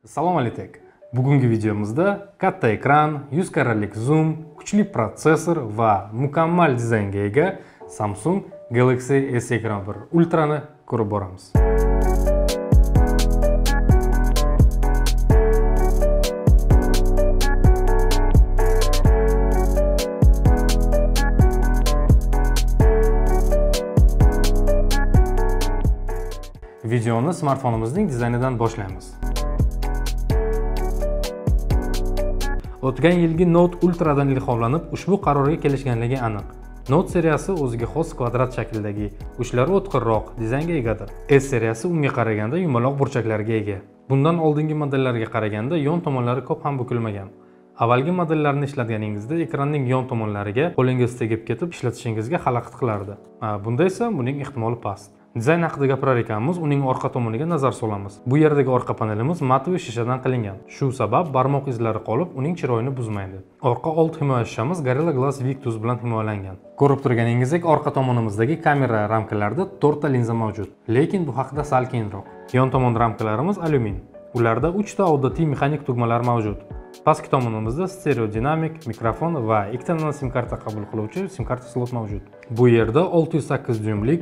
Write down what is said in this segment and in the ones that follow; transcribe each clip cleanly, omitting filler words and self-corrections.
Assalomu alaykum. Bugungi videomizda katta ekran, 100 karralik zoom, kuchli protsessor va mukammal dizaynga ega Samsung Galaxy S21 Ultra'ni ko'rib boramiz. Videoni smartfonimizning dizaynidan boshlaymiz. O'tgan yilgi Note Ultra'dan ilhomlanib ushbu qarorga kelishganligi aniq. Note seriyasi o'ziga xos kvadrat shaklidagi, uchlari o'tkirroq dizaynga egadir. S seriyasi unga qaraganda yumaloq burchaklarga ega. Bundan oldingi modellarga qaraganda yon tomonlari ko'p ham bukilmagan. Avvalgi modellarni ishlatganingizda ekranning yon tomonlariga qo'lingiz tegib ketib ishlatishingizga xalaqit qilardi. Bunda esa buning ehtimoli past. Dizayn haqida gapirar ekanmiz, uning orqa tomoniga nazar solamiz. Bu yerdagi orqa panelimiz matvi shishadan qilingan. Shu sabab barmoq izlari qolib, uning chiroyini buzmaydi. Orqa old himoya shishamiz Gorilla Glass Victus bilan himoyalangan. Ko'rib turganingizdek, orqa tomonimizdagi kamera ramkalarida 4 ta linza mavjud, lekin bu haqida sal keyinroq. Yon tomon ramkalarimiz alyumin. Ularda 3 ta odatiy mexanik tugmalar mavjud. Pastki tomonimizda stereo dinamik, mikrofon va 2 ta sim karta qabul qiluvchi sim karta slot mavjud. Bu yerda 608 dyumlik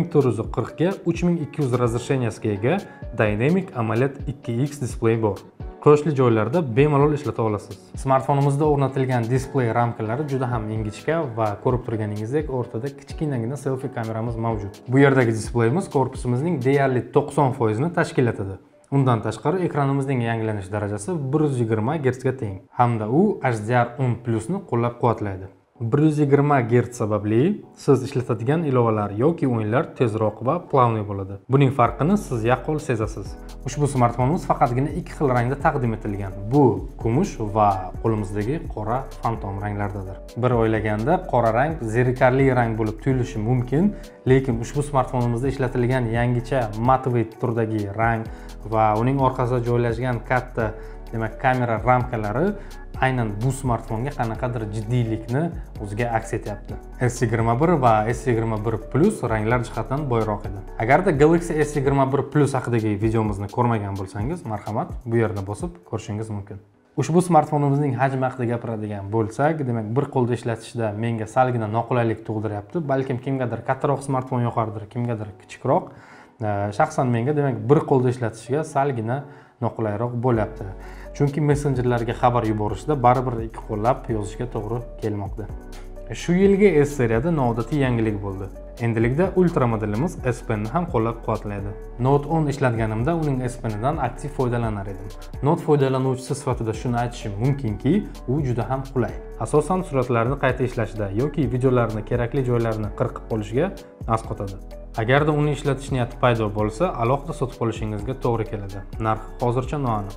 1440 ga 3200 razresheniyasiga ega Dynamic AMOLED 2X displey bor. Quyoshli joylarda bemalol ishlata olasiz. Smartfonimizda o'rnatilgan displey ramkalari juda ham ingichka va ko'rib turganingizdek o'rtada kichkinagina selfie kameramiz mavjud. Bu yerdagi displeyimiz korpusimizning deyarli 90% ni tashkil etadi. Undan tashqari ekranimizning yangilanish darajasi 120 Hz ga teng hamda u HDR10+ ni qo'llab-quvvatlaydi. 120 Hz sababli siz ishlatadigan ilovalar yoki o'yinlar tezroq va plavniy bo'ladi. Buning farqini siz yaqqol sezasiz. Ushbu smartfonimiz faqatgina 2 xil rangda taqdim etilgan. Bu kumush va qo'limizdagi qora fantom ranglardadir. Bir o'ylaganda qora rang zerikarli rang bo'lib tuyulishi mumkin, lekin ushbu smartfonimizda ishlatilgan yangicha matviy turdagi rang va uning orqasida joylashgan katta, demak, kamera ramkalari aynan bu smartfonga qanaqadir jiddiylikni o'ziga aks etyapti. S21 va S21 Plus ranglar jihatdan boyroq edi. Agarda Galaxy S21 Plus haqidagi videomizni ko'rmagan bo'lsangiz, marhamat, bu yerda bosib ko'rishingiz mumkin. Ushbu smartfonimizning hajmi haqida gapiradigan bo'lsak, demak, bir qo'lda ishlatishda menga salgina noqulaylik tug'diryapti. Balkim kimgadir kattaroq smartfon yoqardir, kimgadir kichikroq. Shaxsan menga, demak, bir qo'lda ishlatishga salgina noqulayroq bo'lyapti. Chunki messenjerlarga xabar yuborishda baribir ikki qo'llab yozishga to'g'ri kelmoqda. Shu yilgi S seriyada noodatiy yangilik bo'ldi. Endilikda Ultra modelimiz S Penni ham qo'llab-quvvatlaydi. Note 10 ishlatganimda uning S Penidan aktiv foydalanar edim. Note foydalanuvchisi sifatida shuni aytishim mumkinki, u juda ham qulay. Asosan suratlarni qayta ishlashda yoki videolarni kerakli joylarini qirqib qo'yishga asqotadi. Agarda uni ishlatish niyati paydo bo'lsa, alohida sotib olishingizga to'g'ri keladi. Narxi hozircha noaniq.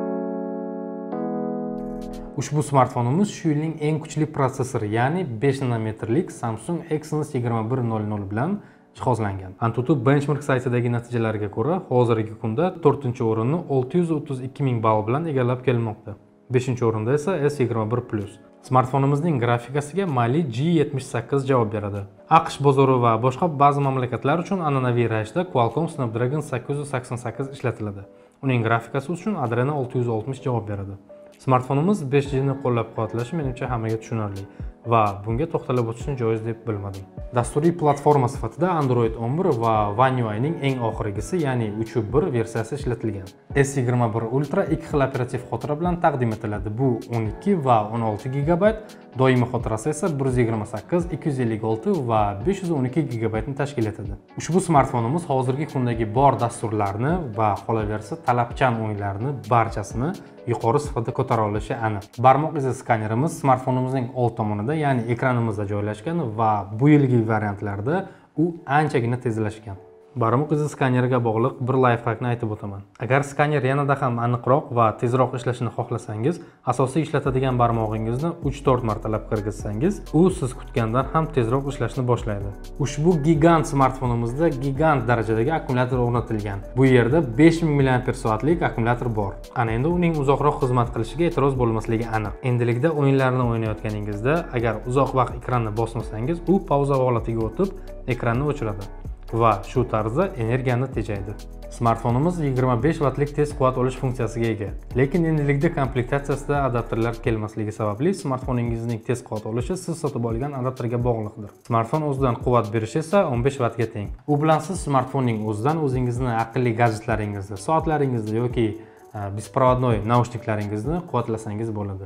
Ushbu smartfonimiz shu yilning eng kuchli protsessori, ya'ni 5 nanometrlik Samsung Exynos 2100 bilan jihozlangan. Antutu benchmark saytidagi natijalarga ko'ra, hozirgi kunda 4-o'rinni 632 ming ball bilan egallab kelmoqda. 5-o'rinda esa S21 Plus. Smartfonimizning grafikasiga Mali G78 javob beradi. AQSh bozori va boshqa ba'zi mamlakatlar uchun an'anaviy ravishda Qualcomm Snapdragon 888 ishlatiladi. Uning grafikasi uchun Adreno 660 javob beradi. Smartfonimiz 5G ni qo'llab-quvvatlashi menimcha hammaga tushunarli va bunga to'xtalib o'tishni joiz deb bilmadim. Dasturiy platforma sifatida Android 11 va One UI ning eng oxirgisi, ya'ni 3.1 versiyasi ishlatilgan. S21 Ultra 2 xil operativ xotira bilan taqdim etiladi. Bu 12 va 16 GB, doimiy xotirasi esa 128, 256 va 512 GB ni tashkil etadi. Ushbu smartfonimiz hozirgi kundagi bor dasturlarni va qolaversa talabchan o'yinlarni barchasini yuqori sifatda ko'tara olishi aniq. Barmoq izi skanerimiz smartfonimizning old tomonida, ya'ni ekranimizda joylashgan va bu yilgi variantlarda u anchagina tezlashgan. Barmoq izi skaneriga bog'liq bir lifehackni aytib o'taman. Agar skaner yanada ham aniqroq va tezroq ishlashini xohlasangiz, asosiy ishlatadigan barmog'ingizni 3-4 martalab kirgizsangiz, u siz kutgandan ham tezroq ishlashni boshlaydi. Ushbu gigant smartfonimizda gigant darajadagi akkumulyator o'rnatilgan. Bu yerda 5000 mAh akkumulyator bor. Ana endi uning uzoqroq xizmat qilishiga e'tiroz bo'lmasligi aniq. Endilikda o'yinlarni o'ynayotganingizda, agar uzoq vaqt ekranni bosmasangiz, u pauza holatiga o'tib, ekranni o'chiradi. va shu tarzda energiyani tejaydi. Smartfonimiz 25 vattlik tez quvvat olish funksiyasiga ega. Lekin endilikda komplektatsiyasida adapterlar kelmasligi sababli smartfoningizning tez quvvat olishi siz sotib olgan adapterga bog'liqdir. Smartfon o'zidan quvvat berishi esa 15 vattga teng. U bilan siz smartfonning o'zidan o'zingizni aqlli gadjetlaringizni, soatlaringizni yoki besprovодной naushniklaringizni quvvatlasangiz bo'ladi.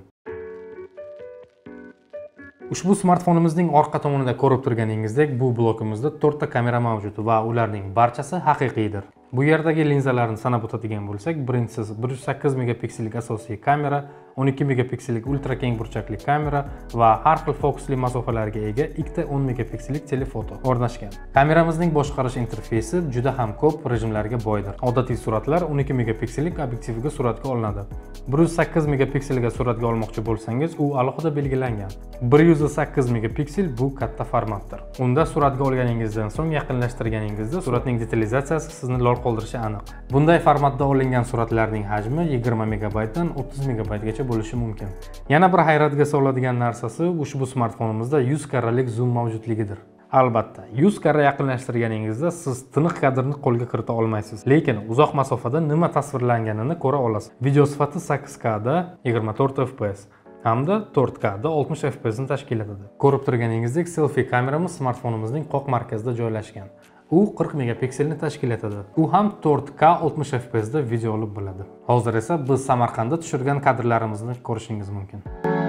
Ushbu smartfonimizning orqa tomonida ko'rib turganingizdek, bu blokimizda 4 ta kamera mavjud va ularning barchasi haqiqiydir. Bu yerdagi linzalarni sanab o'tadigan bo'lsak, birinchisi 108 megapiksellik asosiy kamera, 12 megapiksellik ultra keng burchakli kamera va har xil fokusli masofalarga ega ikkita 10 megapiksellik telefoto o'rnashgan. Kameramizning boshqarish interfeysi juda ham ko'p rejimlarga boydir. Odatiy suratlar 12 megapiksellik obyektiviga suratga olinadi. 108 megapikselga suratga olmoqchi bo'lsangiz, u alohida belgilangan. 108 megapiksel bu katta formatdir. Unda suratga olganingizdan so'ng yaqinlashtirganingizda suratning detalizatsiyasi sizni lol qoldirishi aniq. Bunday formatda olingan suratlarning hajmi 20 megabaytdan 30 megabaytgacha bo'lishi mumkin. Yana bir hayratga soladigan narsasi ushbu smartfonimizda 100 karralik zoom mavjudligidir. Albatta, 100 karra yaqinlashtirganingizda siz tiniq kadrni qo'lga kirita olmaysiz, lekin uzoq masofada nima tasvirlanganini ko'ra olasiz. Video sifati 8K da 24 fps hamda 4K da 60 fps ni tashkil etadi. Ko'rib turganingizdek, selfie kameramiz smartfonimizning qoq markazida joylashgan. U 40 megapikselni tashkil etadi. U ham 4K 60 fps da video olib bo'ladi. Hozir esa biz Samarqandda tushirgan kadrlarimizni ko'rishingiz mumkin.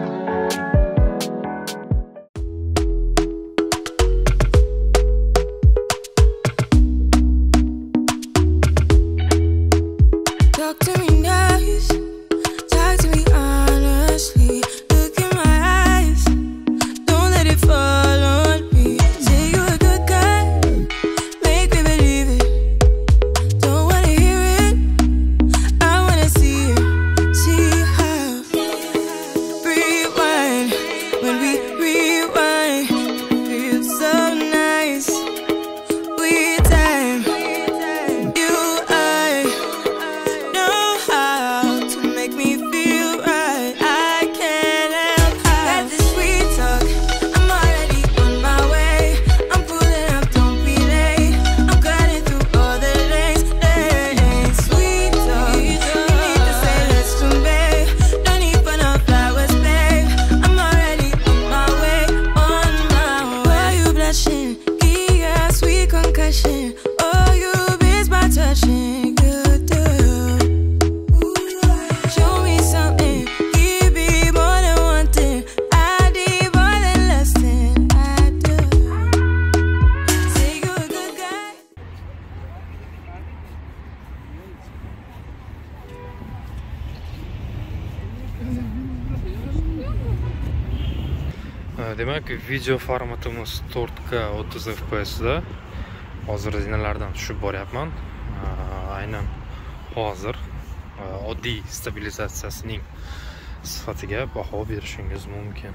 Demak, video formatimiz 4K 30 fps da. Hozir zinalardan tushib boryapman. Aynan hozir oddiy stabilizatsiyasining sifatiga baho berishingiz mumkin.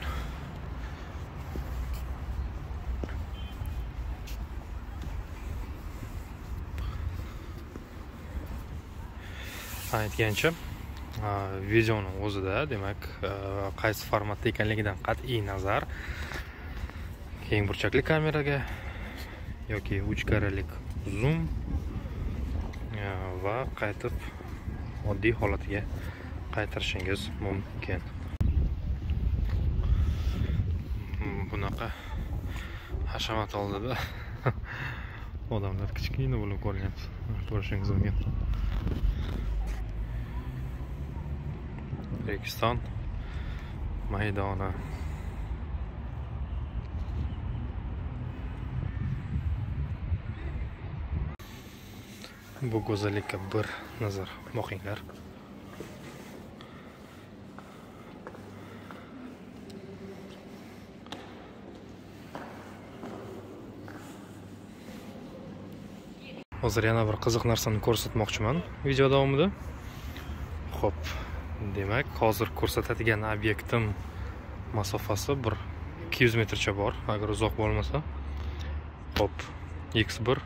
Aytgancha, videoning o'zida, demak, qaysi formatda ekanligidan qat'iy nazar keng burchakli kameraga yoki 3 karralik zoom va qaytib oddiy holatiga qaytarishingiz mumkin. Bunaqa hashamat oldida odamlar kichkina bo'lib qolgan, ko'rishingiz mumkin. O'zbekiston maydoni. Bu go'zallikka bir nazar boqinglar. Hozir yana bir qiziq narsani ko'rsatmoqchiman video davomida. Xo'p, demak, hozir ko'rsatadigan obyektim masofasi bir 200 metrcha bor, agar uzoq bo'lmasa. Xo'p, X1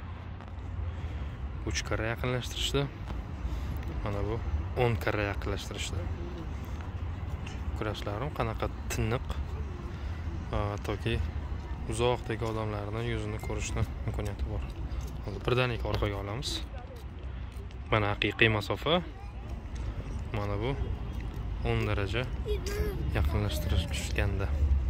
3 karra yaqinlashtirishdi. Mana bu 10 karra yaqinlashtirishdi. Ko'rasizlarmi, qanaqa tiniq, toki uzoqdagi odamlarning yuzini ko'rishni imkoniyati bor. Hozir birdaniga orqaga olamiz. Mana haqiqiy masofa. Mana bu 10 daraja yaqinlashtirish tushganda.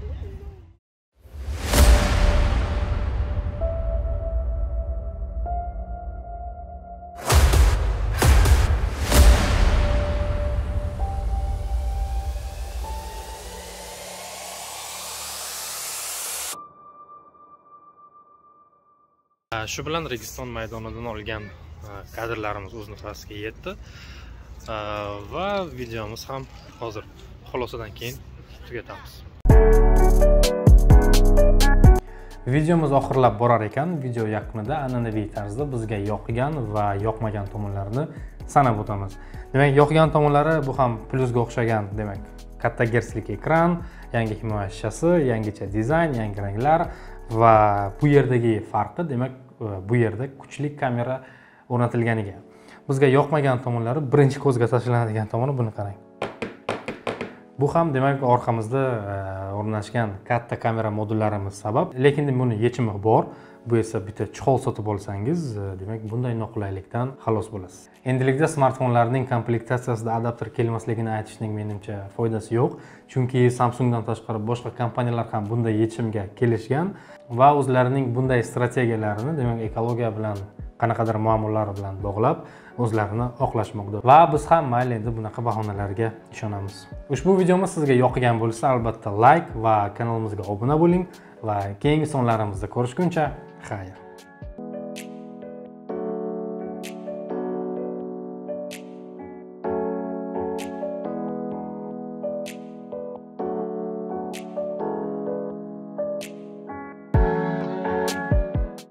Shu bilan Registon maydonidan olgan kadrlarimiz o'z nihoyasiga yetdi va videomiz ham hozir xulosadan keyin tugatamiz. Videomiz oxirlab borar ekan, video yakunida an'anaviy tarzda bizga yoqgan va yoqmagan tomonlarini sanab o'tamiz. Demak, yoqgan tomonlari bu ham plyusga o'xshagan, demak, katta gerslik ekran, yangi himoya shishasi, yangicha dizayn, yangi ranglar va bu yerdagi farqi, demak, bu yerda kuchli kamera o'rnatilganiga. Bizga yoqmagan tomonlari, birinchi ko'zga tashlanadigan tomoni buni qarang. Bu ham demak orqamizda o'rnashgan katta kamera modullarimiz sabab, lekin buni yechimi bor. Bu esa bitta chihol sotib olsangiz, demak bunday noqulaylikdan xalos bo'lasiz. Endilikda smartfonlarning komplektatsiyasida adapter kelmasligini aytishning menimcha foydasi yo'q, chunki Samsungdan tashqari boshqa kompaniyalar ham bunday yechimga kelishgan va o'zlarining bunday strategiyalarini, demak ekologiya bilan qanaqadir muammolar bilan bog'lab o'zlarini oqlashmoqda. Va biz ham mayli endi bunaqa bahonalarga ishonamiz. Ushbu videomiz sizga yoqgan bo'lsa, albatta like va kanalimizga obuna bo'ling va keyingi sonlarimizda ko'rishguncha xayr.